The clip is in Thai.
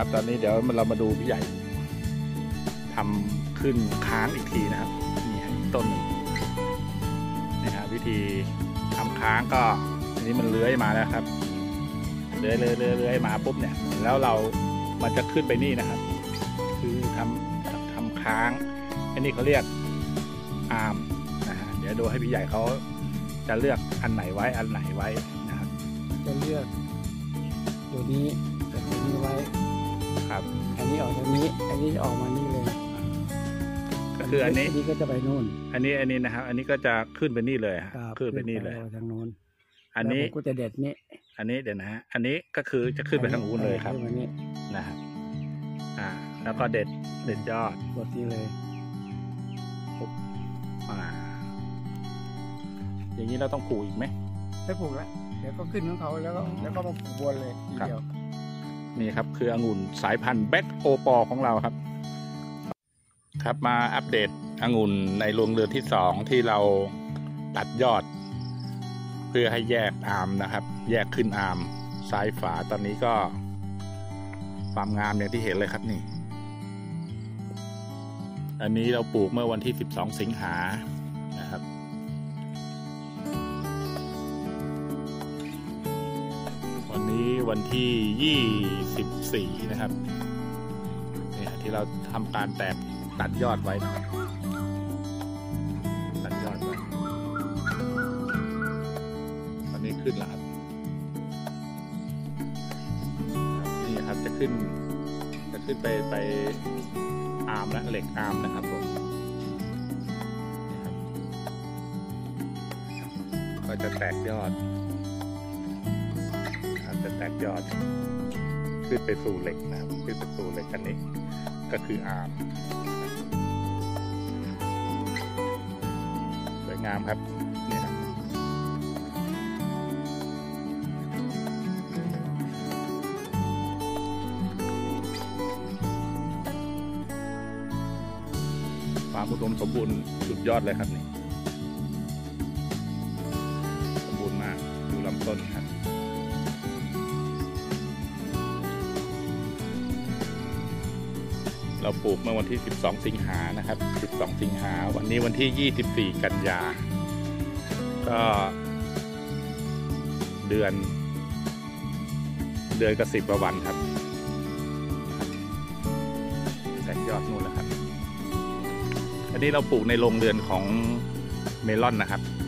ครับตอนนี้เดี๋ยวเรามาดูพี่ใหญ่ทำขึ้นค้างอีกทีนะครับนี่ต้นหนึ่งนี่ฮะวิธีทำค้างก็อันนี้มันเลื้อยมาแล้วครับเลื้อยมาปุ๊บเนี่ยแล้วมันจะขึ้นไปนี่นะครับคือทำค้างอันนี้เขาเรียกอาร์มนะฮะเดี๋ยวดูให้พี่ใหญ่เขาจะเลือกอันไหนไว้นะครับจะเลือกตัวนี้กับตัวนี้ไว้ครับอันนี้ออกตรงนี้อันนี้ออกมานี่เลยก็คืออันนี้ก็จะไปโน่นอันนี้นะครับอันนี้ก็จะขึ้นไปนี่เลยขึ้นไปนี่เลยทางโน้นอันนี้ก็จะเด็ดนี่อันนี้เดี๋ยวนะฮะอันนี้ก็คือจะขึ้นไปทางนู้นเลยครับนะครับแล้วก็เด็ดยอดบทนี้เลยปุ๊บอย่างนี้เราต้องปลูกอีกไหมไม่ปลูกแล้วเดี๋ยวก็ขึ้นของเขาแล้วก็มาปลูกบนเลยทีเดียวนี่ครับคือองุ่นสายพันธุ์แบ็คโอปอของเราครับมาอัปเดตองุ่นในโรงเรือนที่2ที่เราตัดยอดเพื่อให้แยกอาร์มนะครับแยกขึ้นอาร์มซ้ายฝาตอนนี้ก็ความงามอย่างที่เห็นเลยครับนี่อันนี้เราปลูกเมื่อวันที่12สิงหานะครับวันนี้วันที่24นะครับเนี่ยที่เราทำการตัดยอดไว้นะครับตัดยอดไว้ตอนนี้ขึ้นแล้วครับนี่ครับจะขึ้นไปอาร์มและเหล็กอาร์มนะครับผมก็จะแตกยอดขึ้นไปสู่เหล็กนะครับขึ้นไปสู่เหล็กอันนี้ก็คืออาร์มสวยงามครับนี่ครับความอุดมสมบูรณ์สุดยอดเลยครับนี่สมบูรณ์มากดูลำต้นครับเราปลูกเมื่อวันที่12สิงหานะครับ12สิงหาวันนี้วันที่24กันยาก็เดือนกับ10กว่าวันครับแตกยอดนู่นแล้วครับอันนี้เราปลูกในโรงเรือนของเมลอนนะครับ